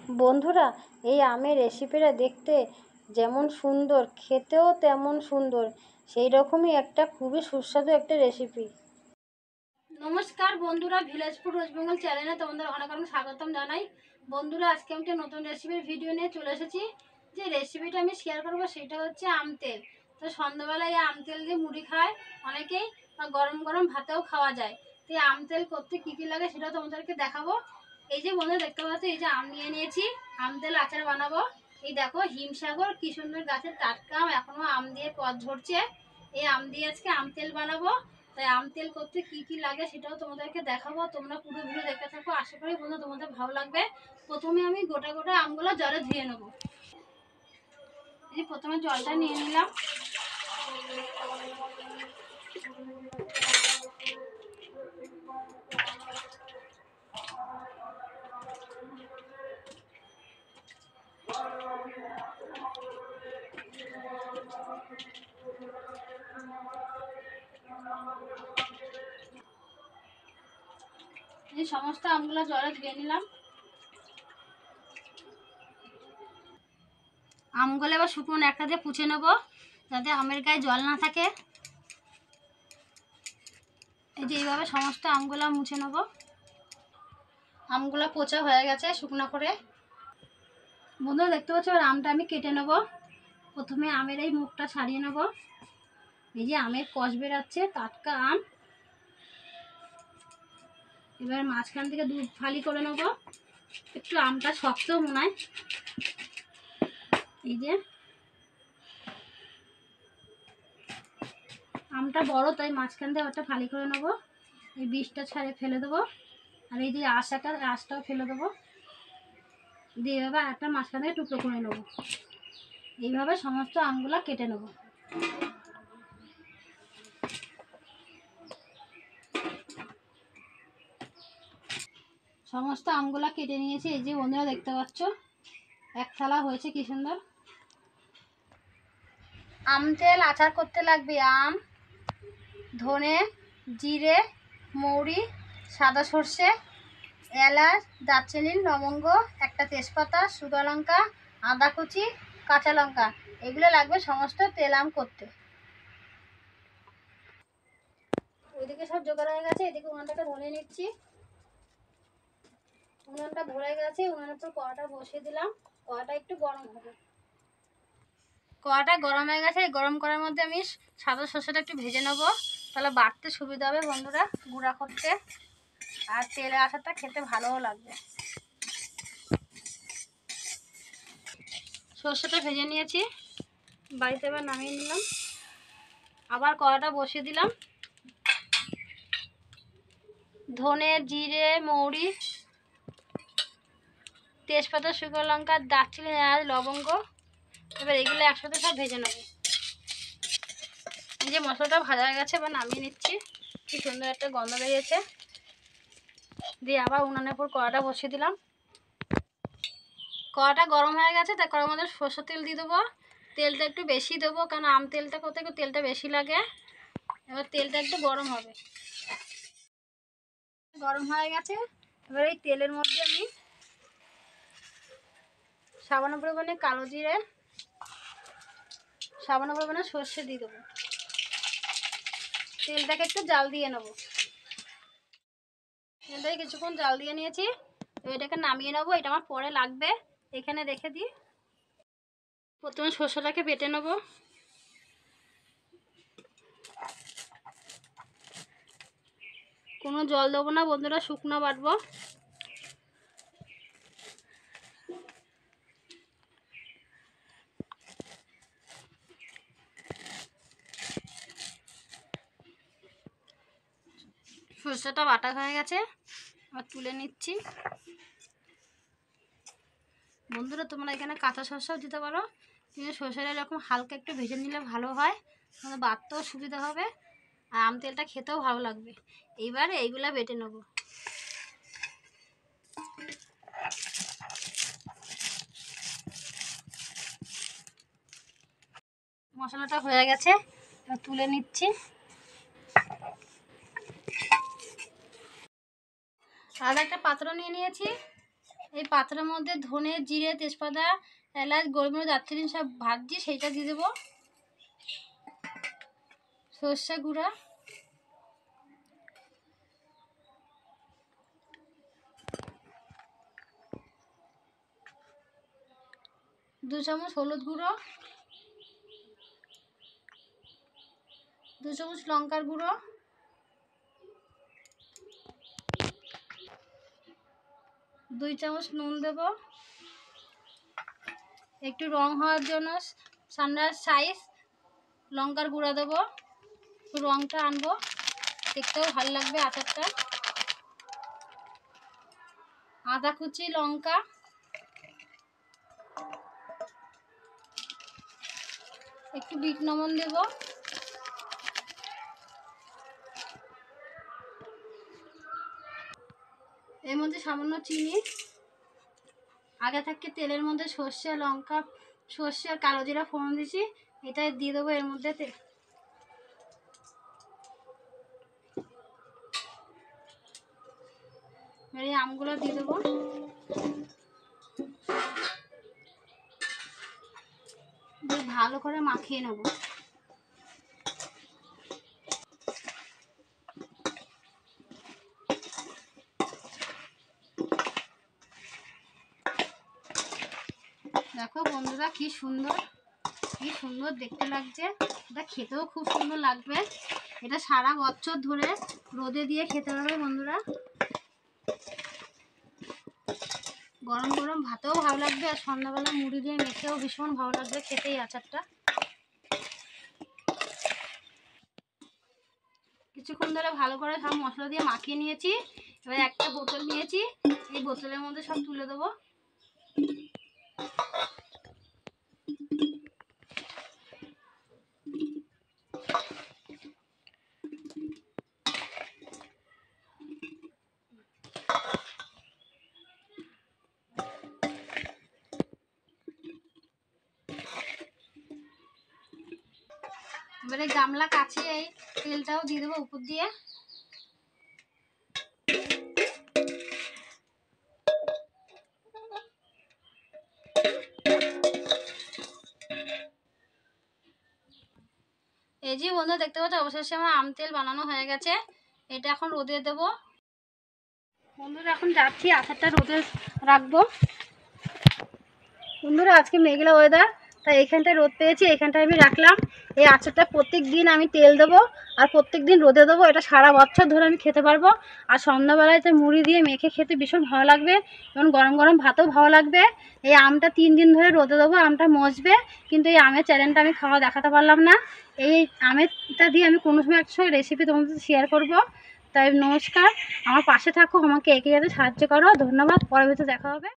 বন্ধুরা, এই আমের রেসিপিটা দেখতে যেমন সুন্দর, খেতেও তেমন সুন্দর। সেই রকমই একটা খুবই সুস্বাদু একটা রেসিপি। নমস্কার বন্ধুরা, ভিলেজ ফুড ওয়েস্ট বেঙ্গল চ্যানেলে তোমাদের অনেক অনেক স্বাগতম জানাই। বন্ধুরা, আজকে আমি একটা নতুন রেসিপির ভিডিও নিয়ে চলে এসেছি। যে রেসিপিটা আমি শেয়ার করবো সেটা হচ্ছে আম তেল। তো সন্ধ্যাবেলায় এই আম তেল দিয়ে মুড়ি খায় অনেকেই, বা গরম গরম ভাতেও খাওয়া যায়। তো এই আম তেল করতে কী কী লাগে সেটা তোমাদেরকে দেখাবো। এই যে বন্ধুরা দেখতে পাচ্ছ, এই যে আম নিয়ে নিয়েছি, আম তেল আচার বানাবো। এই দেখো হিমসাগর কি সুন্দর গাছের টাটকা আম, এখনো আম দিয়ে পথ ঝরছে। এই আম দিয়ে আজকে আম তেল বানাবো। তাই আম তেল করতে কি কি লাগে সেটাও তোমাদেরকে দেখাবো। তোমরা পুরো ভিডিও দেখতে থাকো, আশা করি বন্ধু তোমাদের ভালো লাগবে। প্রথমে আমি গোটা গোটা আমগুলো জলে ধুয়ে নেবো। এই প্রথমে জলটা নিয়ে নিলাম। এই সমস্ত আমগুলো জলে ধুয়ে নিলাম। আমগুলো এবার শুকনো একটা দিয়ে পুছে নেবো, যাতে আমের গায়ে জল না থাকে। এই যে এইভাবে সমস্ত আমগুলো মুছে নেবো। আমগুলো পোচা হয়ে গেছে শুকনো করে। বন্ধুরা দেখতে পাচ্ছ, এবার আমটা আমি কেটে নেব। প্রথমে আমের এই মুখটা ছাড়িয়ে নেব। এই যে আমের কষ বেরাচ্ছে, টাটকা আম। এবার মাঝখান থেকে দু ফালি করে নেব। একটু আমটা শক্ত মনে হয়। এই যে আমটা বড়, তাই মাঝখান থেকে একটা ফালি করে নেব। এই বীজটা ছাড়িয়ে ফেলে দেবো, আর এই যে আঁশটাও ফেলে দেবো। দিয়ে এবার একটা মাঝখান থেকে টুকরো করে নেব। এইভাবে সমস্ত আমগুলো কেটে নেব। সমস্ত আমগুলো কেটে নিয়েছি। এই যে বন্ধুরা দেখতে পাচ্ছ, এক থালা হয়েছে কি সুন্দর। আম তেল আচার করতে লাগবে আম, ধনে, জিরে, মৌরি, সাদা সর্ষে, এলাচ, দারচিনি, লবঙ্গ, একটা তেজপাতা, শুকনো লঙ্কা, আদা কুচি, কাঁচা লঙ্কা। এগুলো লাগবে সমস্ত তেল আম করতে। ওইদিকে সব জোগাড় হয়ে গেছে, এদিকে উনানটাকে ধরে নিচ্ছি। উনানটা ধরে গেছে, উনানের উপর কড়াটা বসিয়ে দিলাম। কড়াটা একটু গরম হবে। কড়াটা গরম হয়ে গেছে। গরম করার মধ্যে আমি সাদা সর্ষেটা একটু ভেজে নেবো, তাহলে বাটতে সুবিধা হবে বন্ধুরা, গুঁড়া করতে। আর তেলে আচারটা খেতে ভালোও লাগবে। সর্ষেটা ভেজে নিয়েছি, বাড়িতে এবার নামিয়ে নিলাম। আবার কড়াটা বসিয়ে দিলাম। ধনে, জিরে, মৌরি, তেজপাতা, শুকনো লঙ্কা, দারচিনি, এলাচ, লবঙ্গ। এবার এগুলো একসাথে সব ভেজে নেব। এই যে মশলাটা ভাজা হয়ে গেছে, এবার নামিয়ে নিচ্ছি। কি সুন্দর একটা গন্ধ বেরিয়েছে। দিয়ে আবার উনানের উপর কড়াটা বসিয়ে দিলাম। কড়াটা গরম হয়ে গেছে, তাই কড়ার মধ্যে সরষের তেল দিয়ে দেবো। তেলটা একটু বেশি দেবো, কারণ আম তেলটা করতে একটু তেলটা বেশি লাগে। এবার তেলটা একটু গরম হবে। গরম হয়ে গেছে, এবার এই তেলের মধ্যে আমি সামান্য পরিমাণে কালো জিরে, সামান্য পরিমাণে সর্ষে দিয়ে দেবো। তেলটাকে একটু জাল দিয়ে নেবো। তেলটাকে কিছুক্ষণ জাল দিয়ে নিয়েছি, তো এটাকে নামিয়ে নেবো। এটা আমার পরে লাগবে, এখানে রেখে দিই। প্রথমে সর্ষেটাকে বেটে নেবো। কোনো জল দেবো না বন্ধুরা, শুকনো বাটবো। সর্ষেটা বাটা হয়ে গেছে, আর তুলে নিচ্ছি। বন্ধুরা, তোমরা এখানে কাঁচা সর্ষেও দিতে পারো, কিন্তু সর্ষেটা এরকম হালকা একটু ভেজে নিলে ভালো হয়, তাহলে বাটতেও সুবিধা হবে, আর আম তেলটা খেতেও ভালো লাগবে। এইবারে এইগুলা বেটে নেব। মশলাটা হয়ে গেছে, তুলে নিচ্ছি। আর একটা পাত্র নিয়ে নিয়েছি, এই পাত্রের মধ্যে ধনে, জিরে, তেজপাতা, এলাচ, গোলমরিচ, দারচিনি সব ভাজছি, সেইটা দিয়ে দেবো। সর্ষে গুঁড়া, দু চামচ হলুদ গুঁড়ো, 2 চামচ লঙ্কার গুঁড়ো, 2 চামচ নুন দেব। একটু রং হওয়ার জন্য সানরাইজ সাইজ লঙ্কার গুঁড়া দেবো, একটু রংটা আনবো, দেখতেও ভালো লাগবে আচারটা। আদা কুচি, লঙ্কা, একটু বিট লবণ দেব, এর মধ্যে সামান্য চিনি। আগে থেকে তেলের মধ্যে সর্ষে, লঙ্কা, সর্ষে আর কালো জিরা ফোড়ন দিয়েছি, এটা দিয়ে দেবো এর মধ্যে। এই আমগুলো দিয়ে দেবো। ভালো করে মাখিয়ে নেব। দেখো বন্ধুরা কি সুন্দর দেখতে লাগছে, এটা খেতেও খুব সুন্দর লাগবে। এটা সারা বছর ধরে রোদে দিয়ে খেতে পারবে বন্ধুরা। গরম গরম ভাতেও ভালো লাগবে, আর সন্ধ্যাবেলা মুড়ি দিয়ে মেখেও ভীষণ ভালো লাগবে খেতে এই আচারটা। কিছুক্ষণ ধরে ভালো করে সব মশলা দিয়ে মাখিয়ে নিয়েছি। এবার একটা বোতল নিয়েছি, এই বোতলের মধ্যে সব তুলে দেবো। এবারে গামলা কাছে এই তেলটাও দিয়ে দেবো উপর দিয়ে। এই যে বন্ধু দেখতে পাচ্ছ অবশেষে আমার আম তেল বানানো হয়ে গেছে। এটা এখন রোদে দেবো। বন্ধুরা এখন যাচ্ছি আচারটা রোদে রাখবো। বন্ধুরা আজকে মেঘলা ওয়েদার, তাই এখানটায় রোদ পেয়েছি, এখানটায় আমি রাখলাম। এই আচারটা প্রত্যেক দিন আমি তেল দেবো আর প্রত্যেক দিন রোদে দেবো। এটা সারা বছর ধরে আমি খেতে পারবো। আর সন্ধ্যাবেলায় তো মুড়ি দিয়ে মেখে খেতে ভীষণ ভালো লাগবে, যেমন গরম গরম ভাতেও ভালো লাগবে। এই আমটা 3 দিন ধরে রোদে দেবো, আমটা মজবে। কিন্তু এই আমের চ্যানেলটা আমি খাওয়া দেখাতে পারলাম না। এই আমেরটা দিয়ে আমি কোনো সময় একটা রেসিপি তোমাদের সাথে শেয়ার করবো। তাই নমস্কার, আমার পাশে থাকো, আমাকে এগিয়ে যেতে সাহায্য করো। ধন্যবাদ, পরবর্তীতে দেখা হবে।